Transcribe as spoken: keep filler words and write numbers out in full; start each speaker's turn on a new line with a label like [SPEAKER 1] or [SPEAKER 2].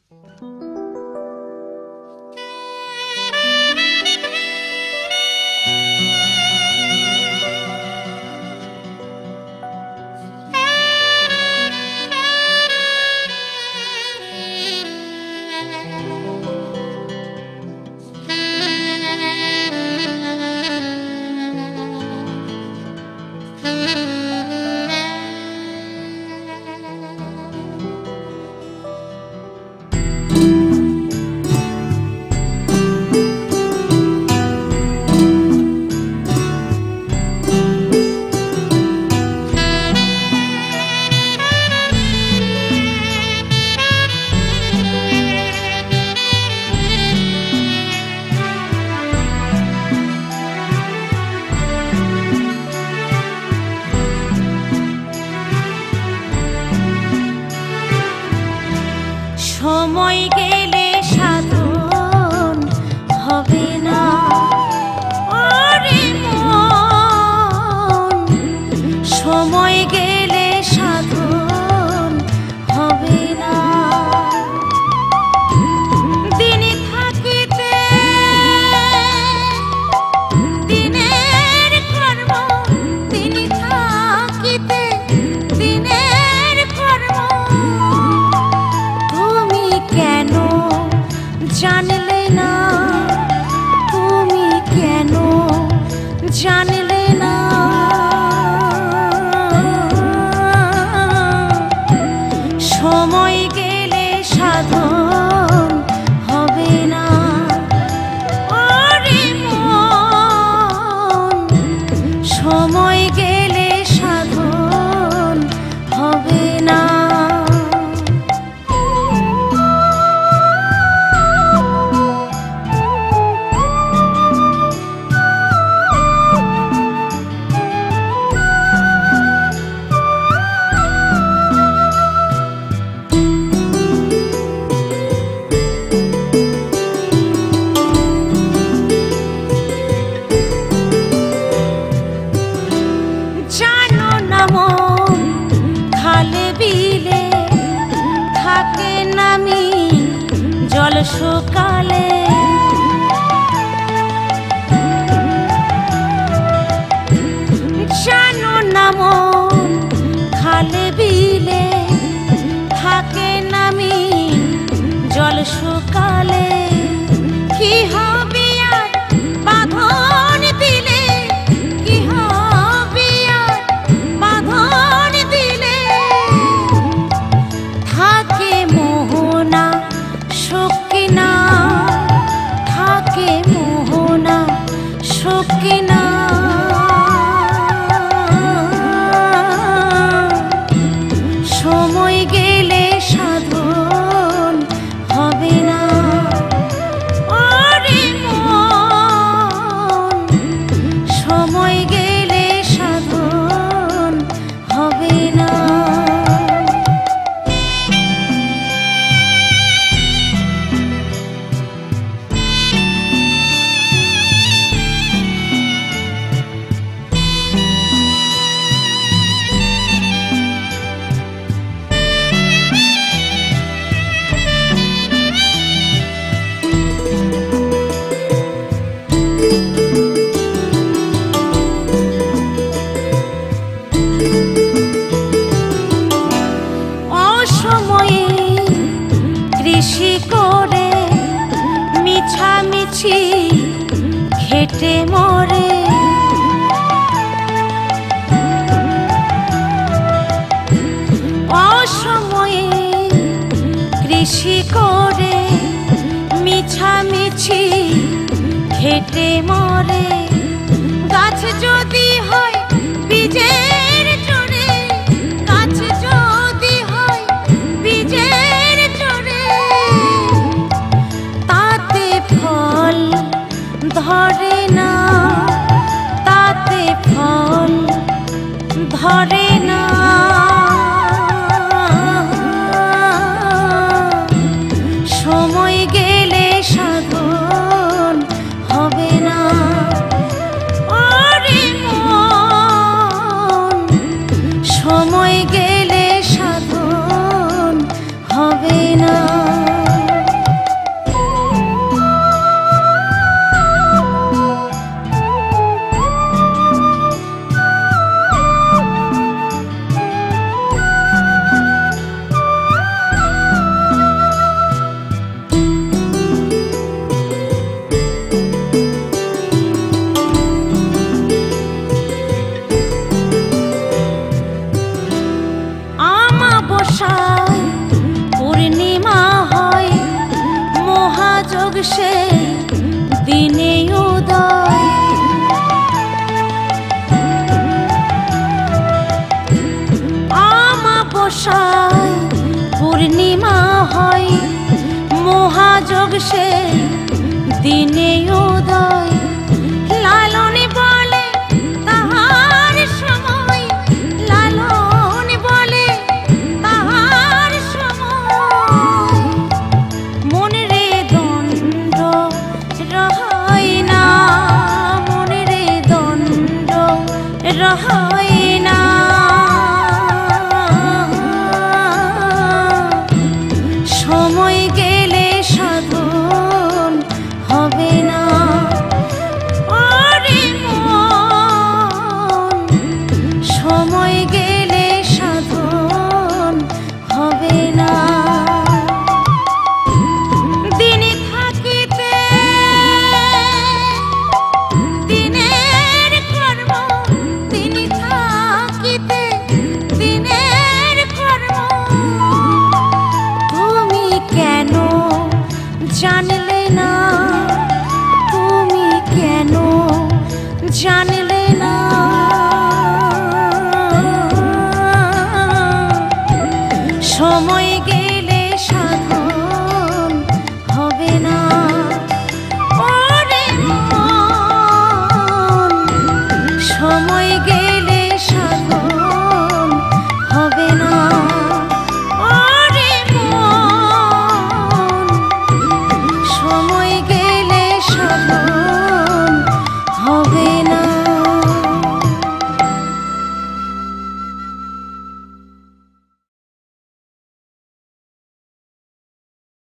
[SPEAKER 1] সময় গেলে সাধন হবে না ওরে মন, সময় গেলে সাধন হবে না। দিনে থাকিতে দিনের কর্ম, দিনে থাকিতে দিনের কর্ম, কেন জানলে না, তুমি কেন জানলে না? সময় গেলে সাধন হবে না ওরে মন, সময় গেলে সাধন হবে না। থাকে নামি জল সকালে, জানো না মন খালে বিলে থাকে নামি জল সকালে। কি হবে আর বাঁধন দিলে, কি হবে আর বাঁধন দিলে, থাকে মোহনা সকিনা, থাকে মোহনা সকিনা। সময় গেলে সাধন হবে না ওরে মন, সময় গেলে সাধন হবে না। কৃষি করে মিছামিছি খেটে মরে, অসময়ে কৃষি করে মিছামিছি খেটে মরে। গাছ যদি হয় বীজের জোরে, গাছ যদি হয় বীজের জোরে, তাতে ফল ধরে না, তাতে ফল ধরে না। সময় গেলে সাধন হবে না ওরে মন, সে দিনে উদয়। আমাবস্যায় পূর্ণিমা হয়, মহাযোগ সে দিনে উদয়। লালনে বলে তাহার সময়, লালনে বলে তাহার সময়। মনে রে দণ্ড রহাই না, মনে রে দণ্ড রহাই না। সময় গে